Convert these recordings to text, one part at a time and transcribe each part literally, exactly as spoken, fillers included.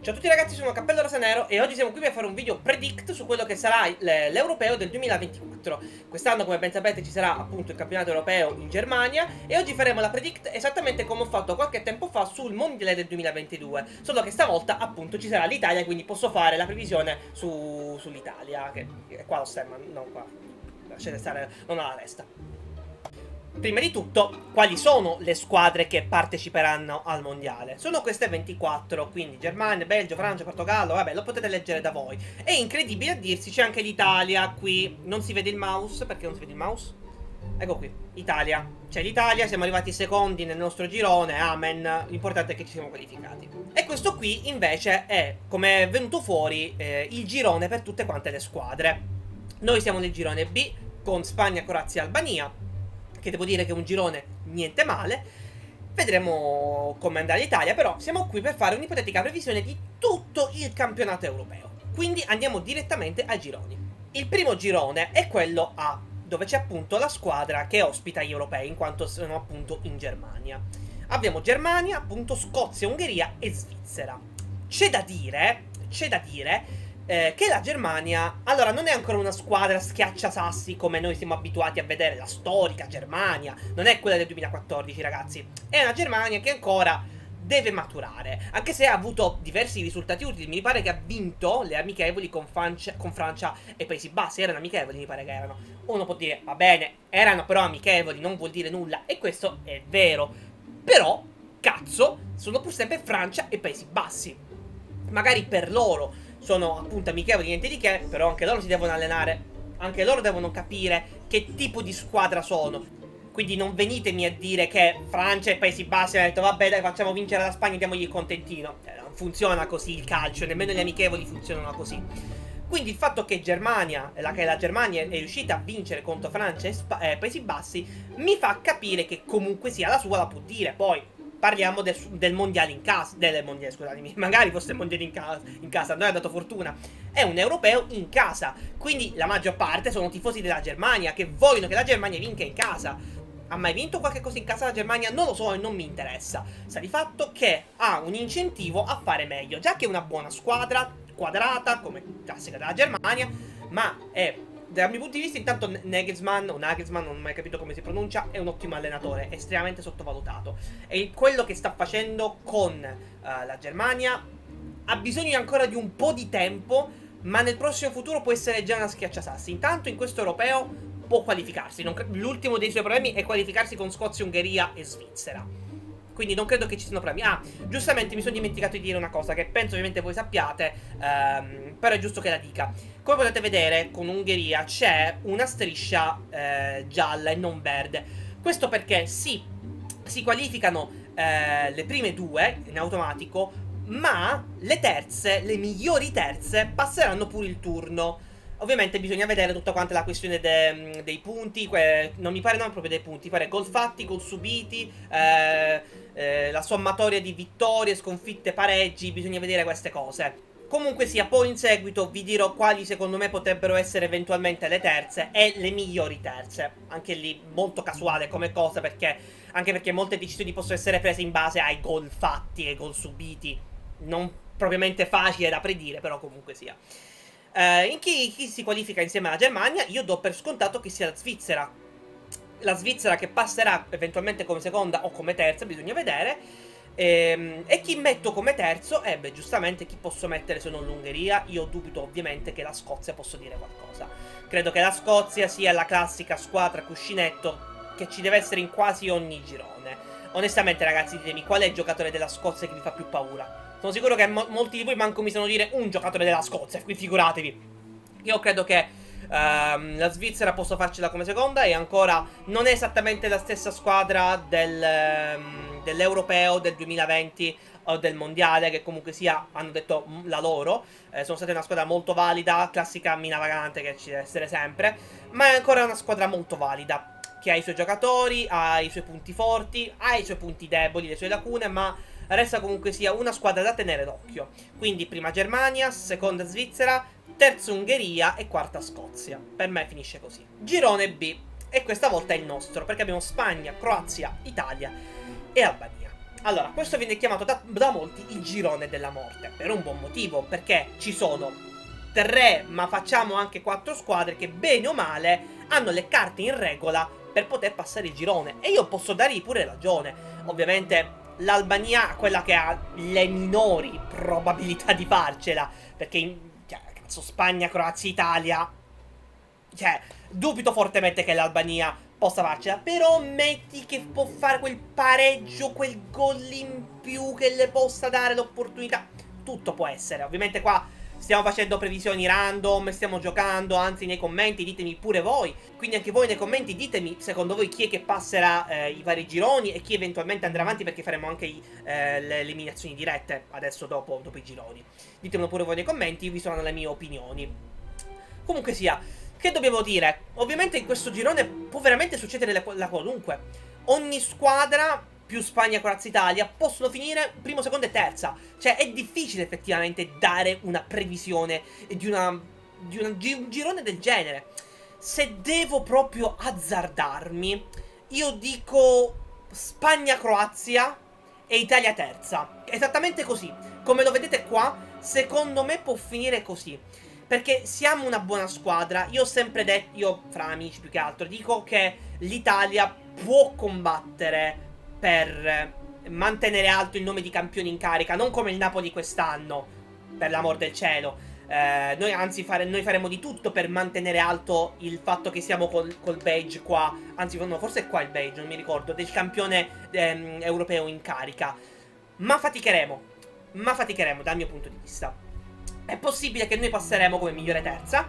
Ciao a tutti ragazzi, sono Cappello Rosa Nero e oggi siamo qui per fare un video predict su quello che sarà l'Europeo del duemilaventiquattro. Quest'anno, come ben sapete, ci sarà appunto il campionato europeo in Germania e oggi faremo la predict esattamente come ho fatto qualche tempo fa sul Mondiale del duemilaventidue. Solo che stavolta appunto ci sarà l'Italia, quindi posso fare la previsione su, sull'Italia, che è qua lo stemma, non qua. Lasciate stare, non alla testa. Prima di tutto, quali sono le squadre che parteciperanno al mondiale? Sono queste ventiquattro, quindi Germania, Belgio, Francia, Portogallo, vabbè, lo potete leggere da voi. È incredibile a dirsi, c'è anche l'Italia qui. Non si vede il mouse, perché non si vede il mouse? Ecco qui, Italia. C'è l'Italia, siamo arrivati secondi nel nostro girone, amen. L'importante è che ci siamo qualificati. E questo qui invece è, come è venuto fuori, eh, il girone per tutte quante le squadre. Noi siamo nel girone B, con Spagna, Croazia e Albania, che devo dire che è un girone niente male. Vedremo come andrà l'Italia, però siamo qui per fare un'ipotetica previsione di tutto il campionato europeo. Quindi andiamo direttamente ai gironi. Il primo girone è quello A, dove c'è appunto la squadra che ospita gli europei, in quanto sono appunto in Germania. Abbiamo Germania, appunto Scozia, Ungheria e Svizzera. C'è da dire, c'è da dire... Eh, che la Germania, allora, non è ancora una squadra schiacciasassi come noi siamo abituati a vedere, la storica Germania, non è quella del duemilaquattordici, ragazzi. È una Germania che ancora deve maturare, anche se ha avuto diversi risultati utili. Mi pare che ha vinto le amichevoli con Francia, con Francia e Paesi Bassi. Erano amichevoli, mi pare che erano. Uno può dire, va bene, erano però amichevoli, non vuol dire nulla, e questo è vero. Però, cazzo, sono pur sempre Francia e Paesi Bassi. Magari per loro sono appunto amichevoli, niente di che, però anche loro si devono allenare, anche loro devono capire che tipo di squadra sono. Quindi non venitemi a dire che Francia e Paesi Bassi hanno detto vabbè dai, facciamo vincere la Spagna e diamogli il contentino. Eh, non funziona così il calcio, nemmeno gli amichevoli funzionano così. Quindi il fatto che Germania, la, che la Germania è riuscita a vincere contro Francia e Sp eh, Paesi Bassi mi fa capire che comunque sia la sua la può dire. Poi parliamo del, del mondiale in casa, del mondiale, scusatemi, magari fosse il mondiale in casa, in casa, noi ha dato fortuna. È un europeo in casa, quindi la maggior parte sono tifosi della Germania, che vogliono che la Germania vinca in casa. Ha mai vinto qualche cosa in casa la Germania? Non lo so e non mi interessa. Sta di fatto che ha un incentivo a fare meglio, già che è una buona squadra, quadrata, come classica della Germania, ma è... dal mio punto di vista, intanto Nagelsmann, o Nagelsmann, non ho mai capito come si pronuncia, è un ottimo allenatore, estremamente sottovalutato. E quello che sta facendo con uh, la Germania ha bisogno ancora di un po' di tempo, ma nel prossimo futuro può essere già una schiacciasassi. Intanto in questo europeo può qualificarsi. L'ultimo dei suoi problemi è qualificarsi con Scozia, Ungheria e Svizzera. Quindi non credo che ci siano problemi. Ah, giustamente mi sono dimenticato di dire una cosa che penso ovviamente voi sappiate, ehm, però è giusto che la dica. Come potete vedere, con Ungheria c'è una striscia eh, gialla e non verde. Questo perché sì, si qualificano eh, le prime due in automatico, ma le terze, le migliori terze, passeranno pure il turno. Ovviamente bisogna vedere tutta quanta la questione de, dei punti, que, non mi pare non proprio dei punti, mi pare gol fatti, gol subiti, eh, eh, la sommatoria di vittorie, sconfitte, pareggi, bisogna vedere queste cose. Comunque sia, poi in seguito vi dirò quali secondo me potrebbero essere eventualmente le terze e le migliori terze. Anche lì molto casuale come cosa, perché anche perché molte decisioni possono essere prese in base ai gol fatti e gol subiti. Non propriamente facile da predire, però comunque sia. Uh, in chi, chi si qualifica insieme alla Germania, io do per scontato che sia la Svizzera. La Svizzera che passerà eventualmente come seconda o come terza, bisogna vedere. E, e chi metto come terzo? Eh beh, giustamente chi posso mettere se non l'Ungheria? Io dubito ovviamente che la Scozia possa dire qualcosa. Credo che la Scozia sia la classica squadra cuscinetto che ci deve essere in quasi ogni girone. Onestamente ragazzi, ditemi qual è il giocatore della Scozia che vi fa più paura. Sono sicuro che mo molti di voi manco mi sanno dire un giocatore della Scozia, quindi figuratevi. Io credo che uh, la Svizzera possa farcela come seconda e ancora non è esattamente la stessa squadra del, um, dell'Europeo del duemilaventi o del Mondiale, che comunque sia, hanno detto la loro. Eh, sono state una squadra molto valida, classica mina vagante che ci deve essere sempre, ma è ancora una squadra molto valida, che ha i suoi giocatori, ha i suoi punti forti, ha i suoi punti deboli, le sue lacune, ma resta comunque sia una squadra da tenere d'occhio. Quindi prima Germania, seconda Svizzera, terza Ungheria e quarta Scozia. Per me finisce così. Girone B. E questa volta è il nostro, perché abbiamo Spagna, Croazia, Italia e Albania. Allora, questo viene chiamato da, da molti il girone della morte, per un buon motivo, perché ci sono tre, ma facciamo anche quattro squadre che bene o male hanno le carte in regola per poter passare il girone, e io posso dargli pure ragione. Ovviamente l'Albania è quella che ha le minori probabilità di farcela, perché in, cioè, cazzo, Spagna, Croazia, Italia, cioè, dubito fortemente che l'Albania possa farcela, però metti che può fare quel pareggio, quel gol in più che le possa dare l'opportunità. Tutto può essere. Ovviamente qua stiamo facendo previsioni random, stiamo giocando, anzi nei commenti ditemi pure voi. Quindi anche voi nei commenti ditemi secondo voi chi è che passerà eh, i vari gironi e chi eventualmente andrà avanti, perché faremo anche i, eh, le eliminazioni dirette adesso dopo, dopo i gironi. Ditemelo pure voi nei commenti, vi sono le mie opinioni. Comunque sia, che dobbiamo dire? Ovviamente in questo girone può veramente succedere la, la qualunque. Ogni squadra più Spagna, Croazia, Italia possono finire primo, secondo e terza. Cioè è difficile effettivamente dare una previsione di, una, di, una, di un girone del genere. Se devo proprio azzardarmi, io dico Spagna, Croazia e Italia terza. Esattamente così. Come lo vedete qua, secondo me può finire così. Perché siamo una buona squadra. Io ho sempre detto, io fra amici più che altro, dico che l'Italia può combattere per mantenere alto il nome di campioni in carica, non come il Napoli quest'anno, per l'amor del cielo. Eh, noi anzi fare, noi faremo di tutto per mantenere alto il fatto che siamo col, col badge qua, anzi no, forse è qua il badge, non mi ricordo, del campione ehm, europeo in carica. Ma faticheremo, ma faticheremo dal mio punto di vista. È possibile che noi passeremo come migliore terza,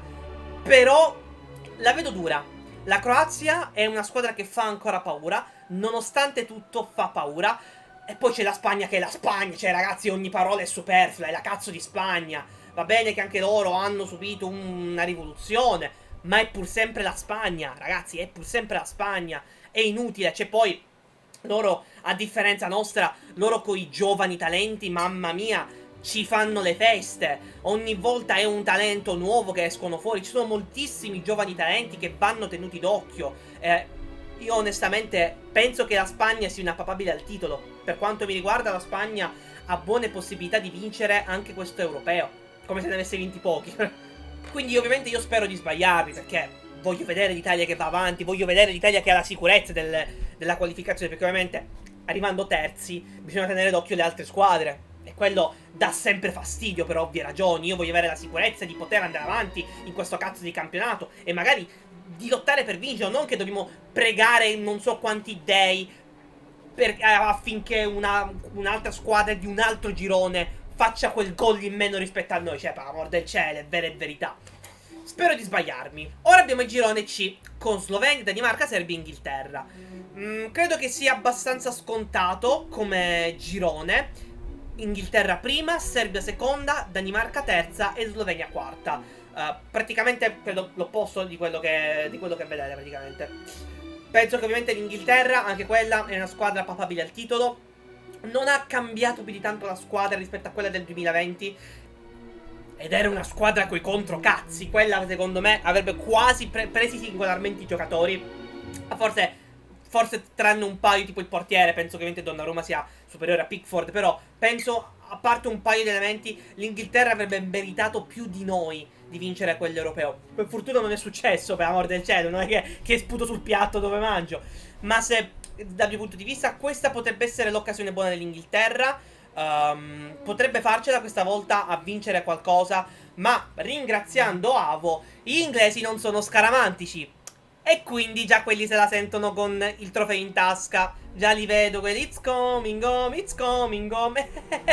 però la vedo dura. La Croazia è una squadra che fa ancora paura, nonostante tutto fa paura. E poi c'è la Spagna che è la Spagna, cioè ragazzi ogni parola è superflua, è la cazzo di Spagna. Va bene che anche loro hanno subito una rivoluzione, ma è pur sempre la Spagna, ragazzi, è pur sempre la Spagna. È inutile, c'è poi loro, a differenza nostra, loro con i giovani talenti, mamma mia, ci fanno le feste. Ogni volta è un talento nuovo che escono fuori. Ci sono moltissimi giovani talenti che vanno tenuti d'occhio. Eh, io onestamente penso che la Spagna sia una papabile al titolo. Per quanto mi riguarda, la Spagna ha buone possibilità di vincere anche questo europeo, come se ne avesse vinti pochi. Quindi ovviamente io spero di sbagliarmi, perché voglio vedere l'Italia che va avanti, voglio vedere l'Italia che ha la sicurezza del, della qualificazione, perché ovviamente arrivando terzi bisogna tenere d'occhio le altre squadre. E quello dà sempre fastidio per ovvie ragioni. Io voglio avere la sicurezza di poter andare avanti in questo cazzo di campionato e magari di lottare per vincere, non che dobbiamo pregare non so quanti dei per, eh, affinché un'altra un squadra di un altro girone faccia quel gol in meno rispetto a noi. Cioè, per amor del cielo, è vera e verità. Spero di sbagliarmi. Ora abbiamo il girone C con Slovenia, Danimarca, Serbia e Inghilterra. mm, Credo che sia abbastanza scontato come girone. Inghilterra prima, Serbia seconda, Danimarca terza e Slovenia quarta. uh, Praticamente credo l'opposto di quello che di quello che vedete praticamente. Penso che ovviamente l'Inghilterra, anche quella è una squadra papabile al titolo. Non ha cambiato più di tanto la squadra rispetto a quella del duemilaventi, ed era una squadra coi controcazzi. Quella secondo me avrebbe quasi pre presi singolarmente i giocatori. Forse Forse tranne un paio, tipo il portiere, penso che ovviamente Donnarumma sia superiore a Pickford, però penso, a parte un paio di elementi, l'Inghilterra avrebbe meritato più di noi di vincere quell'europeo. Per fortuna non è successo, per amor del cielo, non è che, che sputo sul piatto dove mangio. Ma se, dal mio punto di vista, questa potrebbe essere l'occasione buona dell'Inghilterra, um, potrebbe farcela questa volta a vincere qualcosa, ma ringraziando Avo, gli inglesi non sono scaramantici. E quindi già quelli se la sentono con il trofeo in tasca. Già li vedo quelli. It's coming home, it's coming home.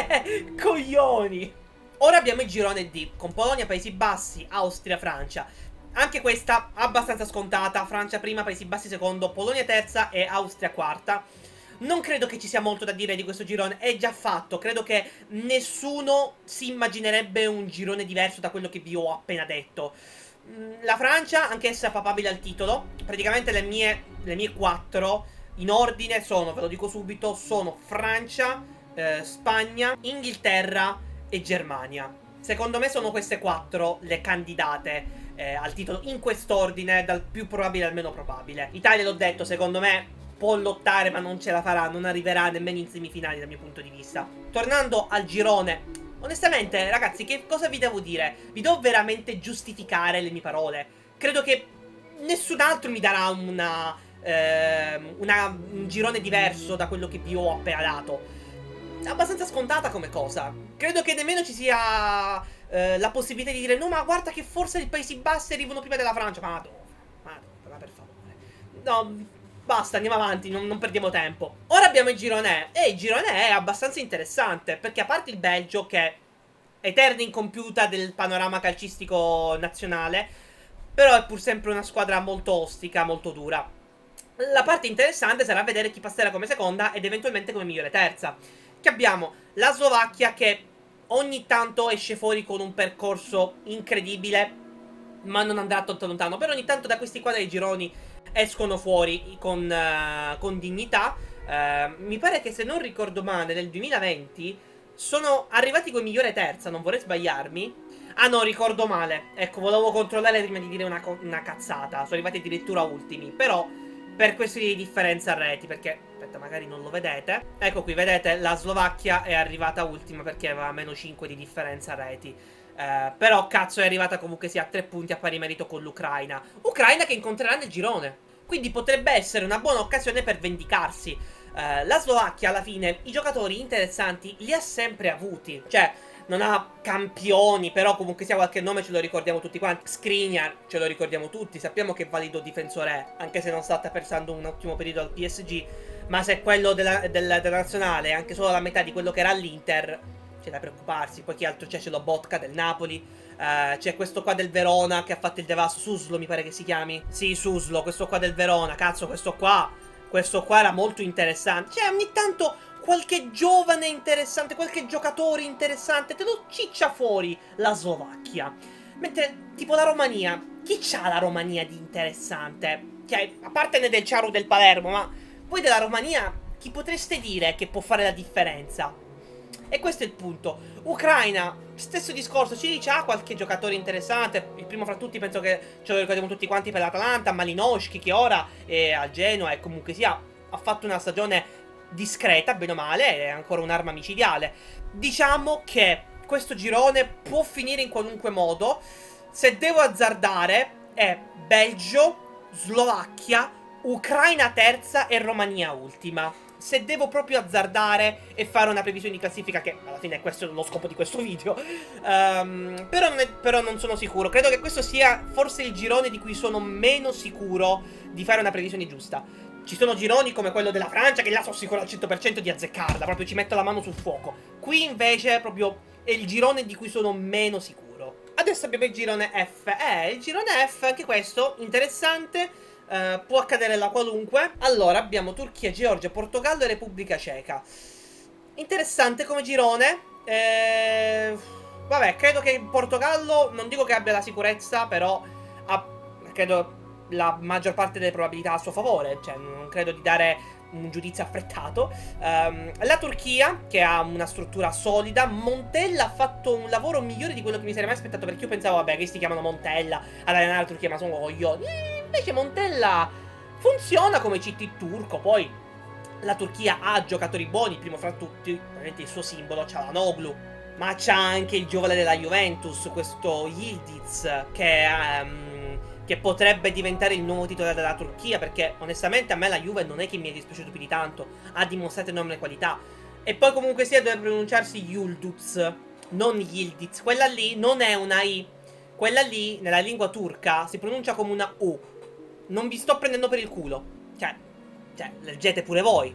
Coglioni. Ora abbiamo il girone D, con Polonia, Paesi Bassi, Austria, Francia. Anche questa abbastanza scontata. Francia prima, Paesi Bassi secondo, Polonia terza e Austria quarta. Non credo che ci sia molto da dire di questo girone, è già fatto. Credo che nessuno si immaginerebbe un girone diverso da quello che vi ho appena detto. La Francia, anch'essa papabile al titolo. Praticamente le mie, le mie quattro in ordine sono, ve lo dico subito, sono Francia, eh, Spagna, Inghilterra e Germania. Secondo me sono queste quattro le candidate eh, al titolo in quest'ordine, dal più probabile al meno probabile. Italia, l'ho detto, secondo me può lottare ma non ce la farà, non arriverà nemmeno in semifinali dal mio punto di vista. Tornando al girone, onestamente ragazzi, che cosa vi devo dire? Vi devo veramente giustificare le mie parole. Credo che nessun altro mi darà una, eh, una, un girone diverso da quello che vi ho appena dato. È abbastanza scontata come cosa. Credo che nemmeno ci sia eh, la possibilità di dire no, ma guarda che forse i Paesi Bassi arrivano prima della Francia. Ma dove? Ma dove? Ma per favore. No, basta, andiamo avanti, non, non perdiamo tempo. Ora abbiamo il girone E. E il girone E è abbastanza interessante, perché a parte il Belgio, che è eterna incompiuta del panorama calcistico nazionale, però è pur sempre una squadra molto ostica, molto dura. La parte interessante sarà vedere chi passerà come seconda ed eventualmente come migliore terza. Che abbiamo la Slovacchia, che ogni tanto esce fuori con un percorso incredibile, ma non andrà tanto lontano. Però ogni tanto da questi quadri gironi escono fuori con, uh, con dignità. Uh, mi pare che, se non ricordo male, nel duemilaventi sono arrivati con migliore terza, non vorrei sbagliarmi. Ah no, ricordo male. Ecco, volevo controllare prima di dire una, una cazzata. Sono arrivati addirittura ultimi, però per questioni di differenza a reti, perché, aspetta, magari non lo vedete. Ecco qui, vedete, la Slovacchia è arrivata ultima perché aveva meno cinque di differenza a reti. Eh, però, cazzo, è arrivata comunque sia a tre punti a pari merito con l'Ucraina. Ucraina che incontrerà nel girone. Quindi potrebbe essere una buona occasione per vendicarsi. Eh, la Slovacchia, alla fine, i giocatori interessanti li ha sempre avuti. Cioè, non ha campioni, però comunque sia qualche nome ce lo ricordiamo tutti quanti. Skriniar ce lo ricordiamo tutti, sappiamo che valido difensore è, anche se non sta attraversando un ottimo periodo al P S G. Ma se quello della, della, della nazionale è anche solo la metà di quello che era all'Inter, c'è da preoccuparsi. Poi chi altro c'è? C'è lo Botka del Napoli, uh, c'è questo qua del Verona che ha fatto il devasto, Suslo mi pare che si chiami. Sì, Suslo, questo qua del Verona, cazzo, questo qua, questo qua era molto interessante. Cioè, ogni tanto qualche giovane interessante, qualche giocatore interessante te lo ciccia fuori la Slovacchia. Mentre, tipo, la Romania, chi c'ha la Romania di interessante? Cioè, a parte Nedelciaru del Palermo, ma poi della Romania chi potreste dire che può fare la differenza? E questo è il punto. Ucraina, stesso discorso, ci dice ah, qualche giocatore interessante. Il primo fra tutti penso che ce lo ricordiamo tutti quanti per l'Atalanta, Malinowski, che ora è al Genoa e comunque sia ha fatto una stagione discreta, bene o male, è ancora un'arma micidiale. Diciamo che questo girone può finire in qualunque modo. Se devo azzardare è Belgio, Slovacchia, Ucraina terza e Romania ultima. Se devo proprio azzardare e fare una previsione di classifica, che alla fine è questo lo scopo di questo video, um, però, non è, però non sono sicuro. Credo che questo sia forse il girone di cui sono meno sicuro di fare una previsione giusta. Ci sono gironi come quello della Francia che là sono sicuro al cento per cento di azzeccarla, proprio ci metto la mano sul fuoco. Qui invece proprio è il girone di cui sono meno sicuro. Adesso abbiamo il girone F. Eh, il girone F, anche questo, interessante, eh, può accadere la qualunque. Allora, abbiamo Turchia, Georgia, Portogallo e Repubblica Ceca. Interessante come girone. Eh, vabbè, credo che il Portogallo, non dico che abbia la sicurezza, però ha, credo, la maggior parte delle probabilità a suo favore. Cioè, non credo di dare un giudizio affrettato. um, La Turchia, che ha una struttura solida. Montella ha fatto un lavoro migliore di quello che mi sarei mai aspettato, perché io pensavo, vabbè, questi chiamano Montella ad allenare la Turchia, ma sono coglioni. E invece Montella funziona come C T turco. Poi la Turchia ha giocatori buoni, il primo fra tutti, ovviamente il suo simbolo, Çalhanoğlu, ma c'ha anche il giovane della Juventus, questo Yildiz, che um, che potrebbe diventare il nuovo titolare della Turchia, perché onestamente a me la Juve non è che mi è dispiaciuto più di tanto, ha dimostrato enorme qualità. E poi comunque sia dovrebbe pronunciarsi Yıldız, non Yildiz. Quella lì non è una I, quella lì nella lingua turca si pronuncia come una U. Non vi sto prendendo per il culo, cioè, cioè leggete pure voi.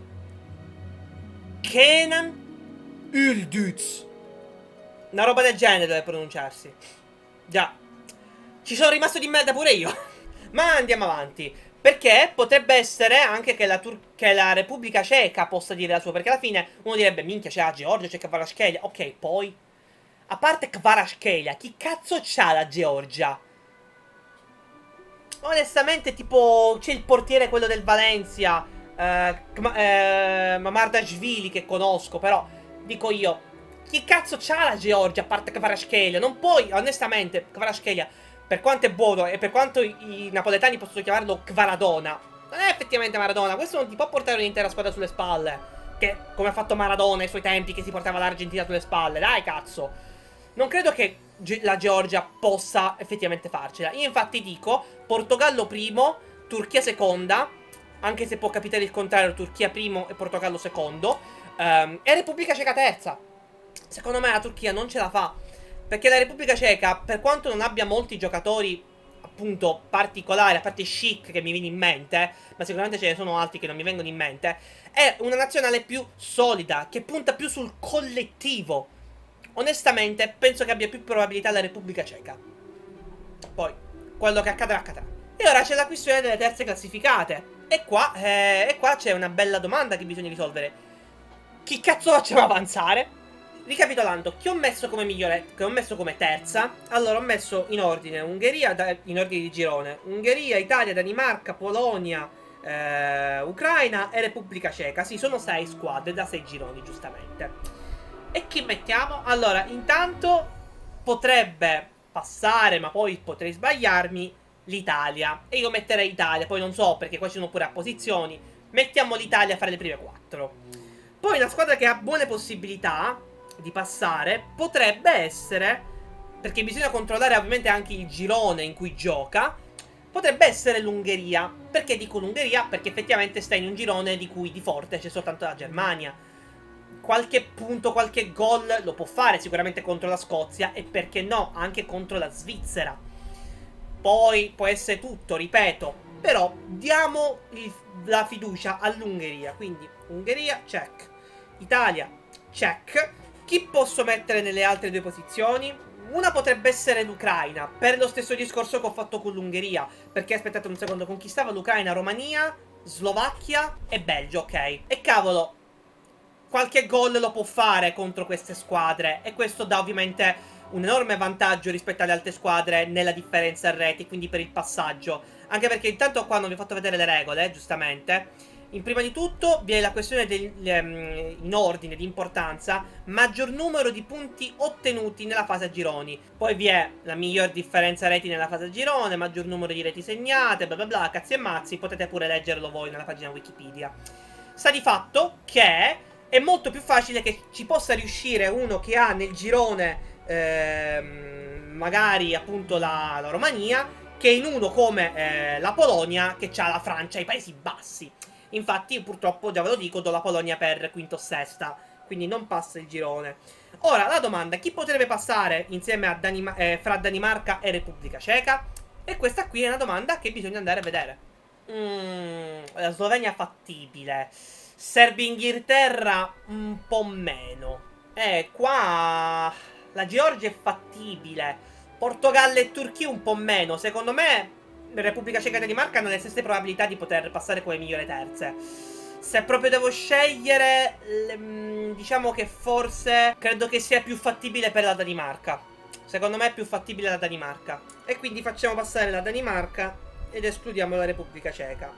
Kenan Yıldız, una roba del genere deve pronunciarsi. Già, ci sono rimasto di merda pure io. Ma andiamo avanti, perché potrebbe essere anche che la, Tur che la Repubblica Ceca possa dire la sua. Perché alla fine uno direbbe, minchia, c'è la Georgia, c'è Kvaratskhelia. Ok, poi, a parte Kvaratskhelia, chi cazzo c'ha la Georgia? Onestamente, tipo, c'è il portiere, quello del Valencia, eh, eh, Mamardashvili, che conosco. Però, dico io, chi cazzo c'ha la Georgia a parte Kvaratskhelia? Non puoi, onestamente, Kvaratskhelia, per quanto è buono e per quanto i, i napoletani possono chiamarlo Kvaradona, non è effettivamente Maradona. Questo non ti può portare un'intera squadra sulle spalle. Che, come ha fatto Maradona ai suoi tempi, che si portava l'Argentina sulle spalle. Dai, cazzo. Non credo che Ge la Georgia possa effettivamente farcela. Io infatti dico Portogallo primo, Turchia seconda, anche se può capitare il contrario, Turchia primo e Portogallo secondo, um, e Repubblica Ceca terza. Secondo me la Turchia non ce la fa, perché la Repubblica Ceca, per quanto non abbia molti giocatori appunto particolari, a parte Chic che mi viene in mente, ma sicuramente ce ne sono altri che non mi vengono in mente, è una nazionale più solida, che punta più sul collettivo. Onestamente penso che abbia più probabilità la Repubblica Ceca. Poi quello che accadrà accadrà. E ora c'è la questione delle terze classificate. E qua, eh, e qua c'è una bella domanda che bisogna risolvere. Chi cazzo facciamo avanzare? Ricapitolando, chi ho messo come migliore, che ho messo come terza? Allora ho messo in ordine Ungheria, da, in ordine di girone, Ungheria, Italia, Danimarca, Polonia, eh, Ucraina e Repubblica Ceca. Sì, sono sei squadre da sei gironi, giustamente. E chi mettiamo? Allora, intanto potrebbe passare, ma poi potrei sbagliarmi, l'Italia. E io metterei Italia, poi non so, perché qua ci sono pure a posizioni. Mettiamo l'Italia a fare le prime quattro. Poi una squadra che ha buone possibilità di passare potrebbe essere, perché bisogna controllare ovviamente anche il girone in cui gioca, potrebbe essere l'Ungheria. Perché dico l'Ungheria? Perché effettivamente sta in un girone di cui di forte c'è soltanto la Germania. Qualche punto, qualche gol lo può fare sicuramente contro la Scozia, e perché no, anche contro la Svizzera. Poi può essere tutto, ripeto, però diamo il, la fiducia all'Ungheria. Quindi Ungheria, check. Italia, check. Chi posso mettere nelle altre due posizioni? Una potrebbe essere l'Ucraina, per lo stesso discorso che ho fatto con l'Ungheria. Perché, aspettate un secondo, conquistava l'Ucraina, Romania, Slovacchia e Belgio, ok. E cavolo, qualche gol lo può fare contro queste squadre, e questo dà ovviamente un enorme vantaggio rispetto alle altre squadre nella differenza a reti, quindi per il passaggio. Anche perché intanto qua non vi ho fatto vedere le regole, eh, giustamente. In prima di tutto vi è la questione del, um, in ordine di importanza, maggior numero di punti ottenuti nella fase a gironi. Poi vi è la miglior differenza reti nella fase a girone, maggior numero di reti segnate, bla bla bla, cazzi e mazzi. Potete pure leggerlo voi nella pagina Wikipedia. Sta di fatto che è molto più facile che ci possa riuscire uno che ha nel girone ehm, magari appunto la, la Romania, che in uno come eh, la Polonia, che ha la Francia e i Paesi Bassi. Infatti purtroppo, già ve lo dico, do la Polonia per quinto o sesta, quindi non passa il girone. Ora la domanda: chi potrebbe passare insieme a Danima eh, fra Danimarca e Repubblica Ceca? E questa qui è una domanda che bisogna andare a vedere. mm, La Slovenia fattibile, Serbia-Inghilterra un po' meno. Eh, qua la Georgia è fattibile, Portogallo e Turchia un po' meno. Secondo me Repubblica Ceca e Danimarca hanno le stesse probabilità di poter passare come migliore terze. Se proprio devo scegliere, diciamo che forse credo che sia più fattibile per la Danimarca. Secondo me è più fattibile la Danimarca, e quindi facciamo passare la Danimarca ed escludiamo la Repubblica Ceca.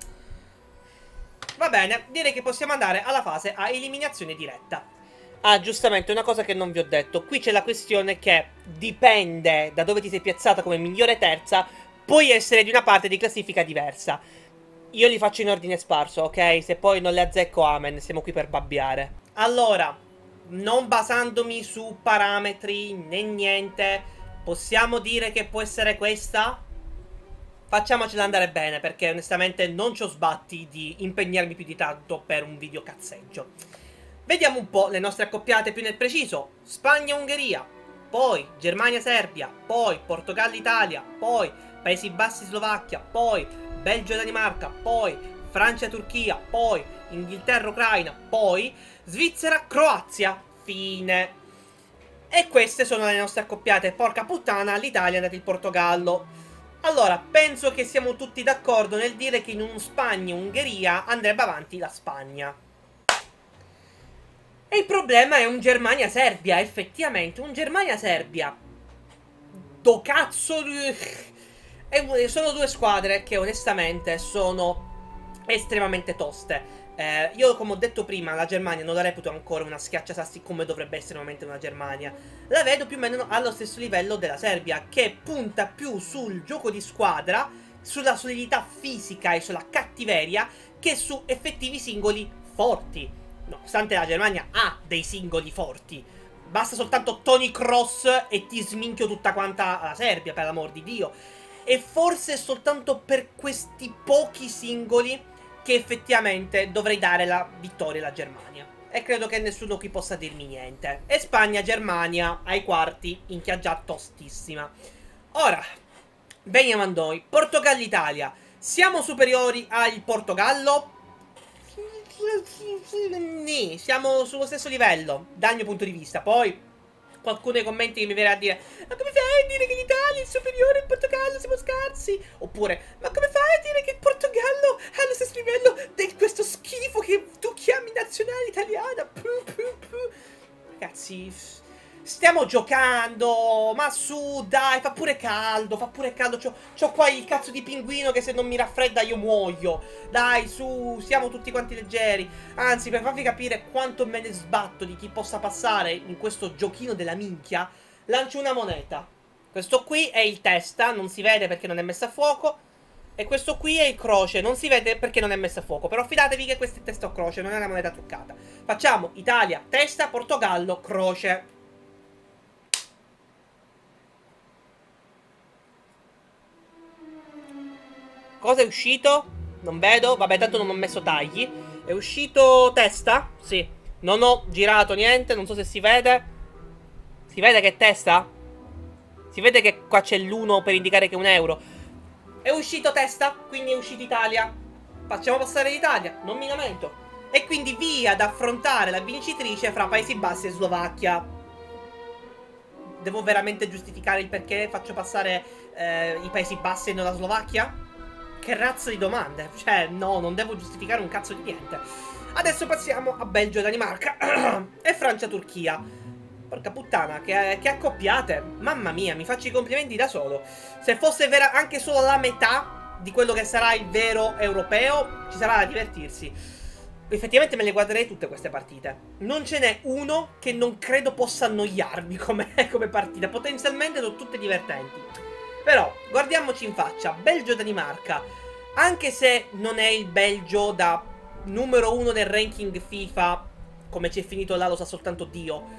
Va bene, direi che possiamo andare alla fase a eliminazione diretta. Ah, giustamente, una cosa che non vi ho detto. Qui c'è la questione che dipende da dove ti sei piazzata come migliore terza, puoi essere di una parte di classifica diversa. Io li faccio in ordine sparso, ok? Se poi non le azzecco, amen, siamo qui per babbiare. Allora, non basandomi su parametri né niente, possiamo dire che può essere questa? Facciamocela andare bene, perché onestamente non ci ho sbatti di impegnarmi più di tanto per un video cazzeggio. Vediamo un po' le nostre accoppiate più nel preciso. Spagna-Ungheria, poi Germania-Serbia, poi Portogallo-Italia, poi Paesi Bassi-Slovacchia, poi Belgio-Danimarca, poi Francia-Turchia, poi Inghilterra-Ucraina, poi Svizzera-Croazia. Fine. E queste sono le nostre accoppiate. Porca puttana, l'Italia è andata il Portogallo. Allora, penso che siamo tutti d'accordo nel dire che in un Spagna-Ungheria andrebbe avanti la Spagna. E il problema è un Germania-Serbia, effettivamente, un Germania-Serbia. Do cazzo... E sono due squadre che onestamente sono estremamente toste. Eh, io, come ho detto prima, la Germania non la reputo ancora una schiacciasassi come dovrebbe essere normalmente una Germania. La vedo più o meno allo stesso livello della Serbia, che punta più sul gioco di squadra sulla solidità fisica e sulla cattiveria che su effettivi singoli forti. Nonostante la Germania ha dei singoli forti. Basta soltanto Toni Kroos e ti sminchio tutta quanta la Serbia, per l'amor di Dio. E forse è soltanto per questi pochi singoli che effettivamente dovrei dare la vittoria alla Germania. E credo che nessuno qui possa dirmi niente. E Spagna-Germania ai quarti, minchia già tostissima. Ora, veniamo a noi. Portogallo-Italia. Siamo superiori al Portogallo? Sì, siamo sullo stesso livello, dal mio punto di vista. Poi qualcuno nei commenti che mi verrà a dire: ma come fai a dire che l'Italia è superiore al Portogallo, siamo scarsi? Oppure: ma come fai a dire che il Portogallo ha lo stesso livello di questo schifo che tu chiami nazionale italiana? Puh, puh, puh. Ragazzi, stiamo giocando, ma su, dai, fa pure caldo, fa pure caldo. C'ho, c'ho qua il cazzo di pinguino che se non mi raffredda io muoio. Dai, su, siamo tutti quanti leggeri. Anzi, per farvi capire quanto me ne sbatto di chi possa passare in questo giochino della minchia, lancio una moneta. Questo qui è il testa, non si vede perché non è messo a fuoco. E questo qui è il croce, non si vede perché non è messo a fuoco. Però fidatevi che questo è testa o croce, non è una moneta truccata. Facciamo Italia, testa, Portogallo, croce. Cosa è uscito? Non vedo. Vabbè, tanto non ho messo tagli. È uscito testa? Sì. Non ho girato niente. Non so se si vede. Si vede che è testa? Si vede che qua c'è l'uno per indicare che è un euro. È uscito testa, quindi è uscito Italia. Facciamo passare l'Italia, non mi lamento. E quindi via ad affrontare la vincitrice fra Paesi Bassi e Slovacchia. Devo veramente giustificare il perché faccio passare eh, i Paesi Bassi e non la Slovacchia? Che razza di domande? Cioè, no, non devo giustificare un cazzo di niente. Adesso passiamo a Belgio e Danimarca e Francia-Turchia. Porca puttana, che, che accoppiate. Mamma mia, mi faccio i complimenti da solo. Se fosse vera anche solo la metà di quello che sarà il vero europeo, ci sarà da divertirsi. Effettivamente me le guarderei tutte queste partite. Non ce n'è uno che non credo possa annoiarmi come, come partita. Potenzialmente sono tutte divertenti. Però, guardiamoci in faccia. Belgio-Danimarca. Anche se non è il Belgio da numero uno del ranking FIFA, come ci è finito là lo sa soltanto Dio,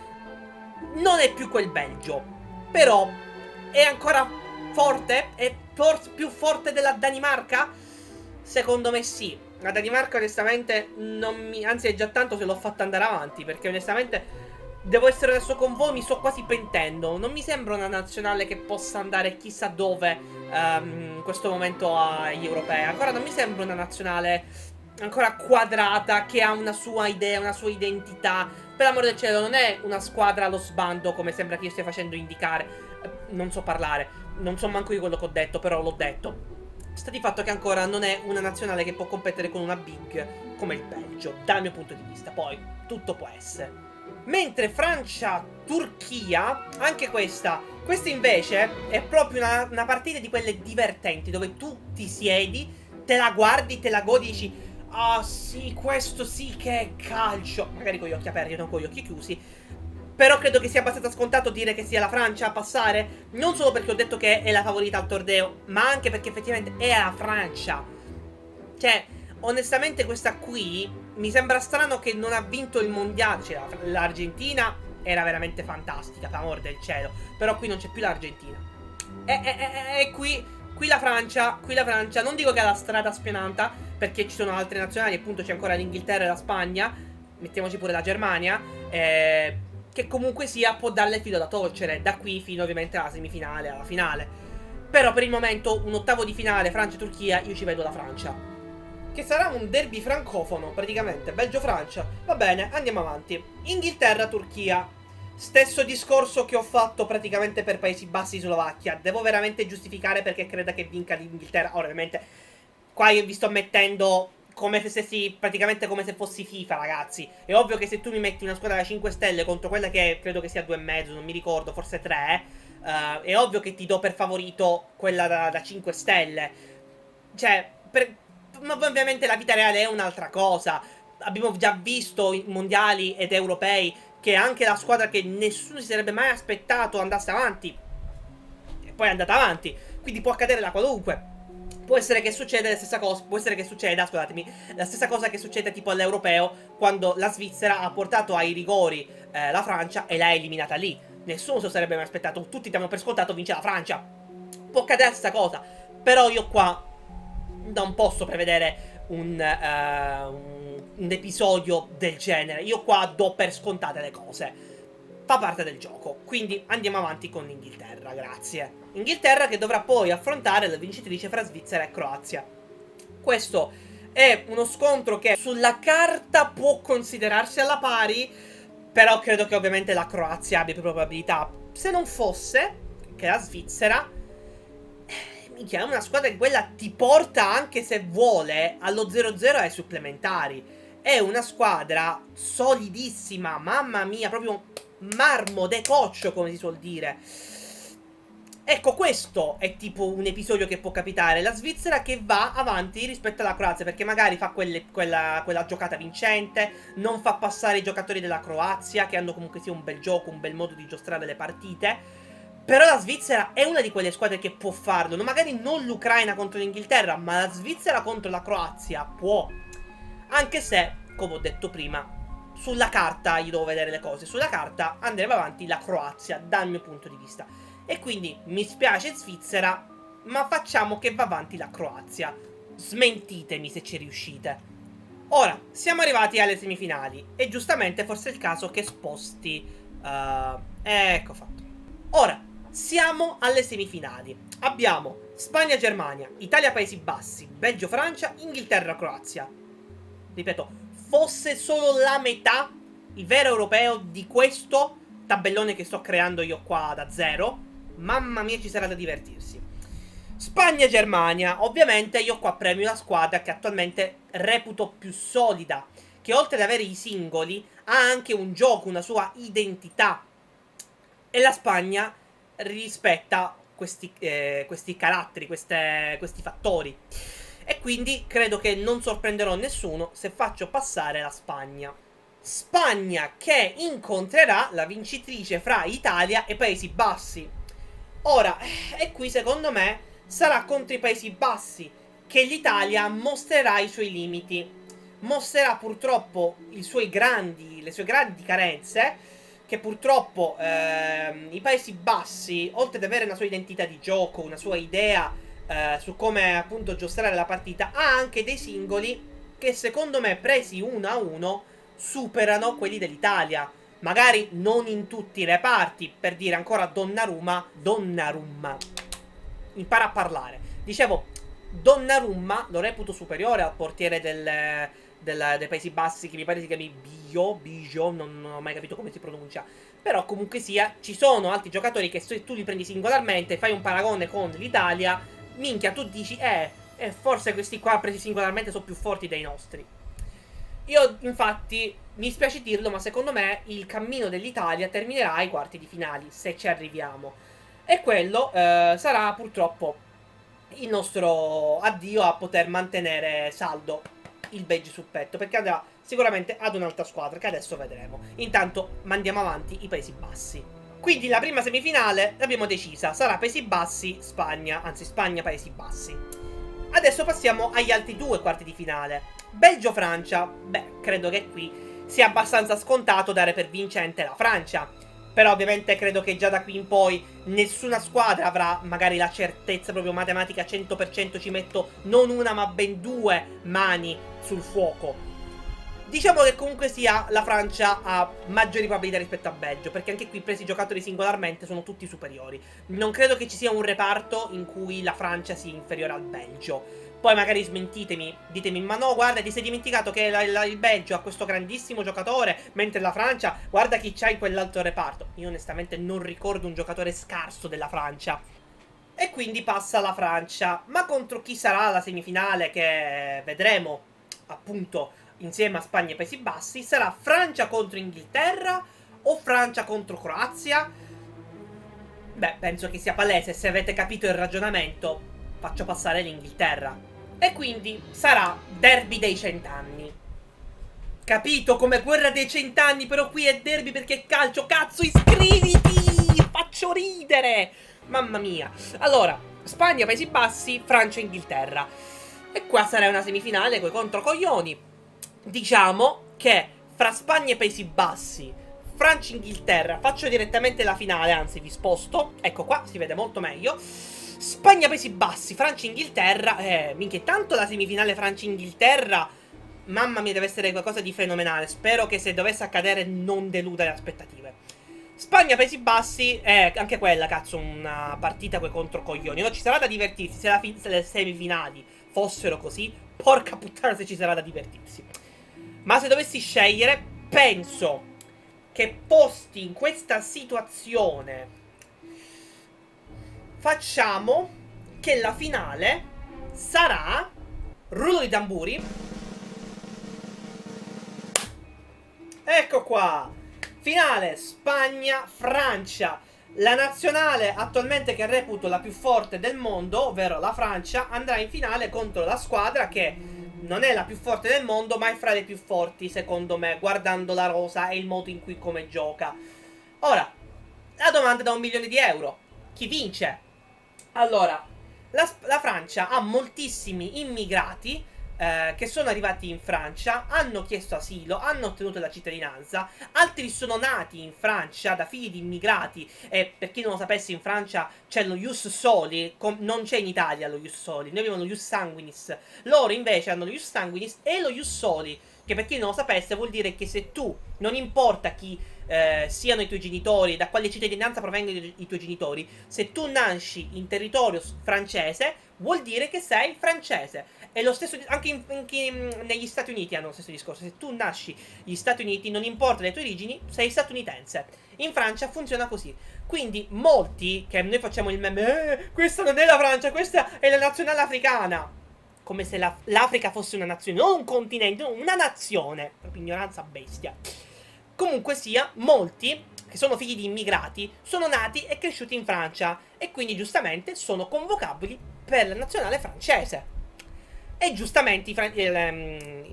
non è più quel Belgio. Però è ancora forte? È forse più forte della Danimarca? Secondo me sì. La Danimarca onestamente non mi... Anzi è già tanto se l'ho fatta andare avanti, perché onestamente devo essere adesso con voi, mi sto quasi pentendo. Non mi sembra una nazionale che possa andare chissà dove um, in questo momento agli europei. Ancora non mi sembra una nazionale ancora quadrata, che ha una sua idea, una sua identità. Per l'amore del cielo, non è una squadra allo sbando come sembra che io stia facendo indicare. Non so parlare, non so manco io quello che ho detto, però l'ho detto. Sta di fatto che ancora non è una nazionale che può competere con una big come il Belgio, dal mio punto di vista. Poi, tutto può essere. Mentre Francia-Turchia, anche questa, questa invece è proprio una, una partita di quelle divertenti, dove tu ti siedi, te la guardi, te la godi e dici: ah sì, questo sì che è calcio. Magari con gli occhi aperti, non con gli occhi chiusi. Però credo che sia abbastanza scontato dire che sia la Francia a passare. Non solo perché ho detto che è la favorita al torneo, ma anche perché effettivamente è la Francia. Cioè, onestamente questa qui mi sembra strano che non ha vinto il mondiale. Cioè, l'Argentina era veramente fantastica, per amor del cielo. Però qui non c'è più l'Argentina. E, e, e, e qui, qui la Francia, qui la Francia, non dico che ha la strada spianata, perché ci sono altre nazionali, appunto c'è ancora l'Inghilterra e la Spagna. Mettiamoci pure la Germania. Eh... che comunque sia può darle filo da torcere, da qui fino ovviamente alla semifinale, alla finale. Però per il momento un ottavo di finale Francia-Turchia, io ci vedo la Francia, che sarà un derby francofono praticamente, Belgio-Francia. Va bene, andiamo avanti. Inghilterra-Turchia, stesso discorso che ho fatto praticamente per Paesi Bassi e Slovacchia. Devo veramente giustificare perché creda che vinca l'Inghilterra. Ora ovviamente qua io vi sto mettendo come se stessi, praticamente come se fossi FIFA, ragazzi. È ovvio che se tu mi metti una squadra da cinque stelle contro quella che credo che sia due e mezzo, non mi ricordo, forse tre, uh, è ovvio che ti do per favorito quella da, da cinque stelle. Cioè, per, ma ovviamente la vita reale è un'altra cosa. Abbiamo già visto in mondiali ed europei che anche la squadra che nessuno si sarebbe mai aspettato andasse avanti, e poi è andata avanti. Quindi può accadere da qualunque. Può essere che succeda la stessa cosa, può essere che succeda, scusatemi, la stessa cosa che succede tipo all'Europeo, quando la Svizzera ha portato ai rigori eh, la Francia e l'ha eliminata lì. Nessuno se lo sarebbe mai aspettato, tutti diamo per scontato vince la Francia. Può accadere la stessa cosa, però io qua non posso prevedere un, uh, un, un episodio del genere. Io qua do per scontate le cose. Fa parte del gioco. Quindi andiamo avanti con l'Inghilterra, grazie. Inghilterra che dovrà poi affrontare la vincitrice fra Svizzera e Croazia. Questo è uno scontro che sulla carta può considerarsi alla pari, però credo che ovviamente la Croazia abbia più probabilità. Se non fosse che la Svizzera, eh, minchia, è una squadra che quella ti porta, anche se vuole, allo zero zero ai supplementari. È una squadra solidissima, mamma mia, proprio marmo de coccio, come si suol dire. Ecco, questo è tipo un episodio che può capitare. La Svizzera che va avanti rispetto alla Croazia, perché magari fa quelle, quella, quella giocata vincente, non fa passare i giocatori della Croazia, che hanno comunque sia un bel gioco, un bel modo di giostrare le partite. Però la Svizzera è una di quelle squadre che può farlo. Magari non l'Ucraina contro l'Inghilterra, ma la Svizzera contro la Croazia può. Anche se, come ho detto prima, sulla carta io devo vedere le cose. Sulla carta andrebbe avanti la Croazia, dal mio punto di vista. E quindi mi spiace Svizzera, ma facciamo che va avanti la Croazia. Smentitemi se ci riuscite. Ora, siamo arrivati alle semifinali. E giustamente forse è il caso che sposti uh, ecco fatto. Ora, siamo alle semifinali. Abbiamo Spagna-Germania, Italia-Paesi Bassi, Belgio-Francia, Inghilterra-Croazia. Ripeto, fosse solo la metà, il vero europeo, di questo tabellone che sto creando io qua da zero, mamma mia ci sarà da divertirsi. Spagna-Germania, ovviamente io qua premio la squadra che attualmente reputo più solida, che oltre ad avere i singoli ha anche un gioco, una sua identità, e la Spagna rispetta questi, eh, questi caratteri, queste, questi fattori. E quindi credo che non sorprenderò nessuno se faccio passare la Spagna. Spagna che incontrerà la vincitrice fra Italia e Paesi Bassi. Ora, e qui secondo me sarà contro i Paesi Bassi che l'Italia mostrerà i suoi limiti. Mostrerà purtroppo i suoi grandi, le sue grandi carenze, che purtroppo ehm, i Paesi Bassi, oltre ad avere una sua identità di gioco, una sua idea Uh, su come appunto giostrare la partita, ha anche dei singoli che secondo me presi uno a uno superano quelli dell'Italia. Magari non in tutti i reparti, per dire ancora Donnarumma, Donnarumma, impara a parlare. Dicevo, Donnarumma lo reputo superiore al portiere del, del, dei Paesi Bassi, che mi pare si chiami Bio, Biggio, non, non ho mai capito come si pronuncia. Però comunque sia, ci sono altri giocatori che se tu li prendi singolarmente, fai un paragone con l'Italia, minchia, tu dici, eh, eh, forse questi qua presi singolarmente sono più forti dei nostri. Io, infatti, mi spiace dirlo, ma secondo me il cammino dell'Italia terminerà ai quarti di finali, se ci arriviamo. E quello eh, sarà purtroppo il nostro addio a poter mantenere saldo il badge sul petto, perché andrà sicuramente ad un'altra squadra, che adesso vedremo. Intanto mandiamo avanti i Paesi Bassi. Quindi la prima semifinale l'abbiamo decisa, sarà Paesi Bassi, Spagna, anzi Spagna, Paesi Bassi. Adesso passiamo agli altri due quarti di finale. Belgio-Francia, beh, credo che qui sia abbastanza scontato dare per vincente la Francia. Però ovviamente credo che già da qui in poi nessuna squadra avrà magari la certezza proprio matematica cento per cento, ci metto non una ma ben due mani sul fuoco. Diciamo che comunque sia la Francia ha maggiori probabilità rispetto a Belgio, perché anche qui presi i giocatori singolarmente sono tutti superiori. Non credo che ci sia un reparto in cui la Francia sia inferiore al Belgio. Poi magari smentitemi, ditemi, ma no, guarda, ti sei dimenticato che la, la, il Belgio ha questo grandissimo giocatore, mentre la Francia, guarda chi c'ha in quell'altro reparto. Io onestamente non ricordo un giocatore scarso della Francia. E quindi passa la Francia. Ma contro chi sarà la semifinale, che vedremo, appunto, insieme a Spagna e Paesi Bassi? Sarà Francia contro Inghilterra o Francia contro Croazia? Beh, penso che sia palese, se avete capito il ragionamento, faccio passare l'Inghilterra. E quindi sarà derby dei cent'anni. Capito, come guerra dei cent'anni, però qui è derby perché è calcio. Cazzo, iscriviti! Faccio ridere! Mamma mia. Allora, Spagna, Paesi Bassi, Francia, Inghilterra. E qua sarà una semifinale coi controcoglioni. Diciamo che fra Spagna e Paesi Bassi, Francia e Inghilterra, faccio direttamente la finale, anzi vi sposto. Ecco qua, si vede molto meglio. Spagna, Paesi Bassi, Francia e Inghilterra. Eh, minchia, tanto la semifinale Francia-Inghilterra, mamma mia, deve essere qualcosa di fenomenale. Spero che se dovesse accadere non deluda le aspettative. Spagna, Paesi Bassi, eh, anche quella, cazzo, una partita coi controcoglioni. No, ci sarà da divertirsi, se, la se le semifinali fossero così, porca puttana se ci sarà da divertirsi. Ma se dovessi scegliere, penso che posti in questa situazione, facciamo che la finale sarà, rullo di tamburi, ecco qua, finale Spagna-Francia. La nazionale attualmente che reputo la più forte del mondo, ovvero la Francia, andrà in finale contro la squadra che non è la più forte del mondo, ma è fra le più forti, secondo me, guardando la rosa e il modo in cui come gioca. Ora, la domanda da un milione di euro. Chi vince? Allora, la, la Francia ha moltissimi immigrati eh, che sono arrivati in Francia, hanno chiesto asilo, hanno ottenuto la cittadinanza, altri sono nati in Francia da figli di immigrati, e per chi non lo sapesse in Francia c'è lo ius soli, non c'è in Italia lo ius soli, noi abbiamo lo ius sanguinis, loro invece hanno lo ius sanguinis e lo ius soli, che per chi non lo sapesse vuol dire che se tu, non importa chi eh, siano i tuoi genitori, da quale cittadinanza provengono i, i tuoi genitori, se tu nasci in territorio francese vuol dire che sei francese. E lo stesso anche, in, anche in, negli Stati Uniti hanno lo stesso discorso. Se tu nasci negli Stati Uniti, non importa le tue origini, sei statunitense. In Francia funziona così. Quindi molti, che noi facciamo il meme, eh, questa non è la Francia, questa è la nazionale africana, come se l'Africa fosse una nazione, non un continente, non una nazione. Proprio ignoranza bestia. Comunque sia, molti che sono figli di immigrati sono nati e cresciuti in Francia e quindi giustamente sono convocabili per la nazionale francese. E giustamente il, il,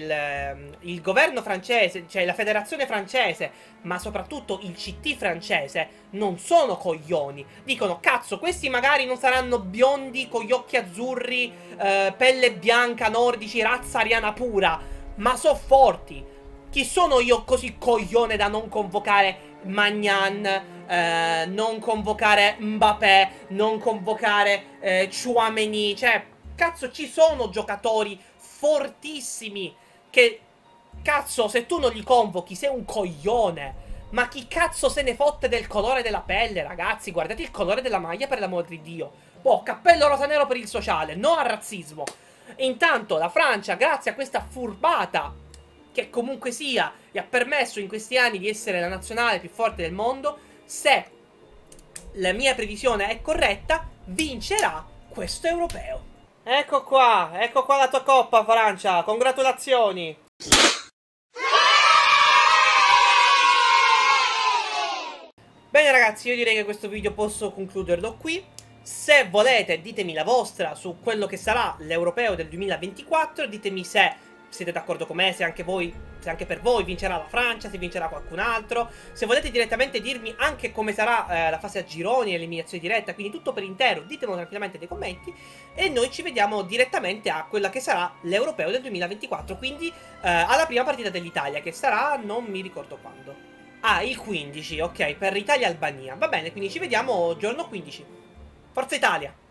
il, il governo francese, cioè la federazione francese, ma soprattutto il C T francese, non sono coglioni. Dicono, cazzo, questi magari non saranno biondi con gli occhi azzurri, eh, pelle bianca, nordici, razza ariana pura, ma so forti. Chi sono io così coglione da non convocare Magnan, eh, non convocare Mbappé, non convocare eh, Chouameni? Cioè, cazzo, ci sono giocatori fortissimi che, cazzo, se tu non li convochi sei un coglione. Ma chi cazzo se ne fotte del colore della pelle, ragazzi? Guardate il colore della maglia, per l'amor di Dio. Oh, cappello rosa nero per il sociale, no al razzismo. Intanto la Francia, grazie a questa furbata, che comunque sia gli ha permesso in questi anni di essere la nazionale più forte del mondo, se la mia previsione è corretta, vincerà questo europeo. Ecco qua, ecco qua la tua coppa, Francia, congratulazioni. Bene ragazzi, io direi che questo video posso concluderlo qui. Se volete ditemi la vostra su quello che sarà l'europeo del duemilaventiquattro, ditemi se siete d'accordo con me, se anche voi, se anche per voi vincerà la Francia, se vincerà qualcun altro. Se volete direttamente dirmi anche come sarà eh, la fase a gironi, l'eliminazione diretta, quindi tutto per intero, ditemelo tranquillamente nei commenti. E noi ci vediamo direttamente a quella che sarà l'europeo del duemilaventiquattro, quindi eh, alla prima partita dell'Italia, che sarà, non mi ricordo quando. Ah, il quindici, ok, per Italia-Albania. Va bene, quindi ci vediamo giorno quindici. Forza Italia!